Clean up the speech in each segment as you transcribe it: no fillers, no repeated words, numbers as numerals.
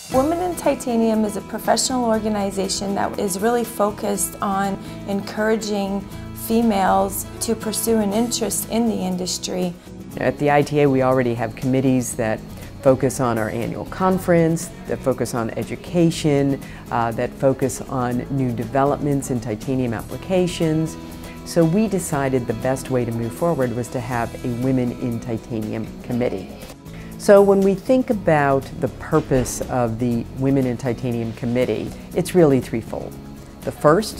Women in Titanium is a professional organization that is really focused on encouraging females to pursue an interest in the industry. At the ITA, we already have committees that focus on our annual conference, that focus on education, that focus on new developments in titanium applications. So we decided the best way to move forward was to have a Women in Titanium committee. So when we think about the purpose of the Women in Titanium committee, it's really threefold. The first,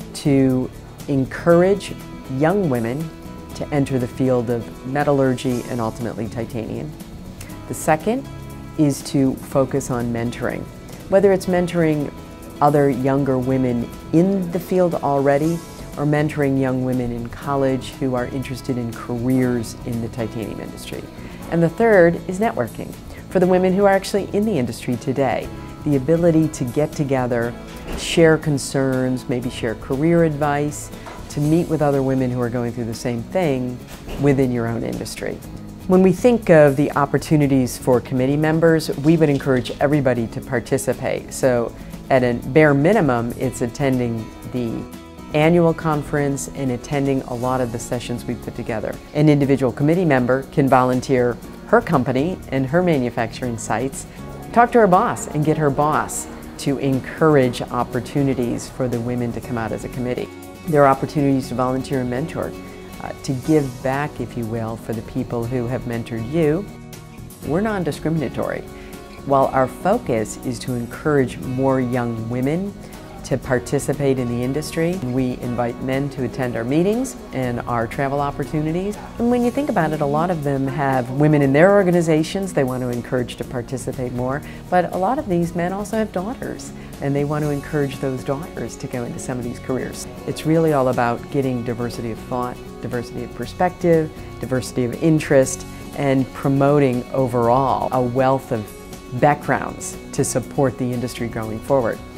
to encourage young women to enter the field of metallurgy and ultimately titanium. The second is to focus on mentoring, whether it's mentoring other younger women in the field already or mentoring young women in college who are interested in careers in the titanium industry. And the third is networking for the women who are actually in the industry today. The ability to get together, share concerns, maybe share career advice, to meet with other women who are going through the same thing within your own industry. When we think of the opportunities for committee members, we would encourage everybody to participate. So at a bare minimum, it's attending the annual conference and attending a lot of the sessions we put together. An individual committee member can volunteer her company and her manufacturing sites, talk to her boss and get her boss to encourage opportunities for the women to come out as a committee. There are opportunities to volunteer and mentor, to give back, if you will, for the people who have mentored you. We're non-discriminatory. While our focus is to encourage more young women to participate in the industry, we invite men to attend our meetings and our travel opportunities. And when you think about it, a lot of them have women in their organizations they want to encourage to participate more, but a lot of these men also have daughters, and they want to encourage those daughters to go into some of these careers. It's really all about getting diversity of thought, diversity of perspective, diversity of interest, and promoting overall a wealth of backgrounds to support the industry going forward.